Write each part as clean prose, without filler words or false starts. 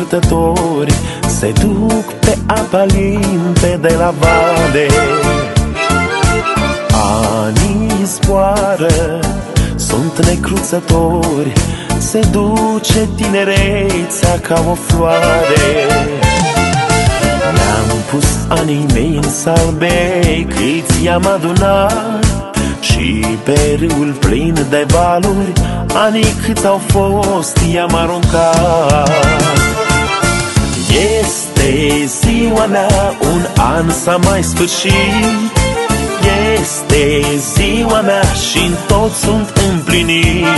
călători se duc pe apa limpede la vale. Anii zboară, sunt necruțători, se duce tinerețea ca o floare. Mi-am pus anii mei în salbe, câți i-am adunat, și pe râul plin de valuri, anii câți au fost i-am aruncat. Este ziua mea, un an s-a mai sfârșit, este ziua mea și-n tot sunt împlinit.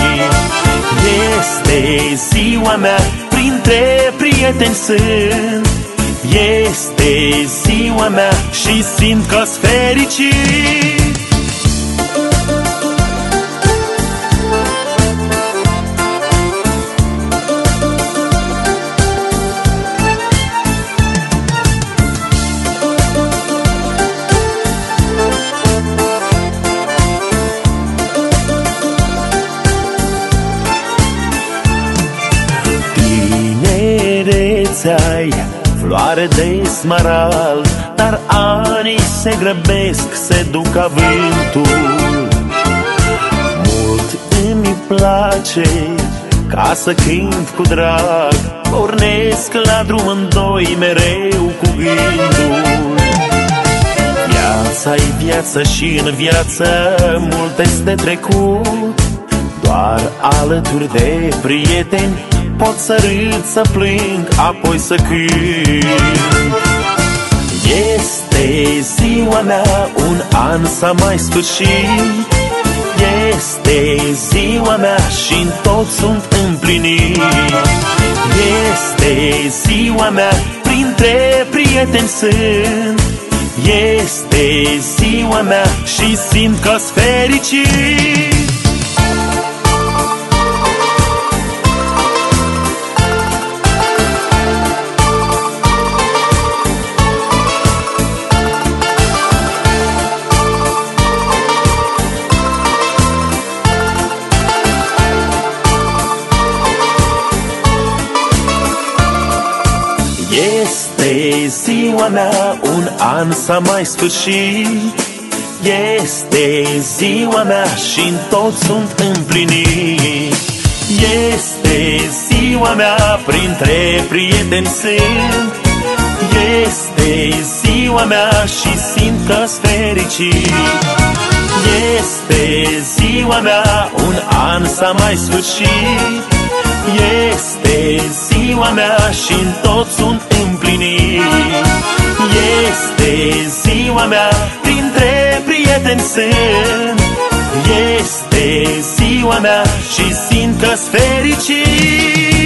Este ziua mea, printre prieteni sunt, este ziua mea și simt că-s fericit. Ai floare de smarald, dar anii se grăbesc, se duc ca vântul. Mult îmi place ca să cânt cu drag, pornesc la drum în doi mereu cu gândul. Viața-i viață și în viață multe de trecut, doar alături de prieteni pot să râd, să plâng, apoi să cânt. Este ziua mea, un an s-a mai sfârșit, este ziua mea și-n tot sunt împlinit. Este ziua mea, printre prieteni sunt, este ziua mea și simt că-s fericit. Este ziua mea, un an s-a mai sfârșit, este ziua mea și-n tot sunt împlinit. Este ziua mea, printre prieteni sunt, este ziua mea și simt că-s fericit. Este ziua mea, un an s-a mai sfârșit, este ziua mea și-n tot sunt împlinit. Este ziua mea, printre prieteni sunt, este ziua mea și simt că-s fericit.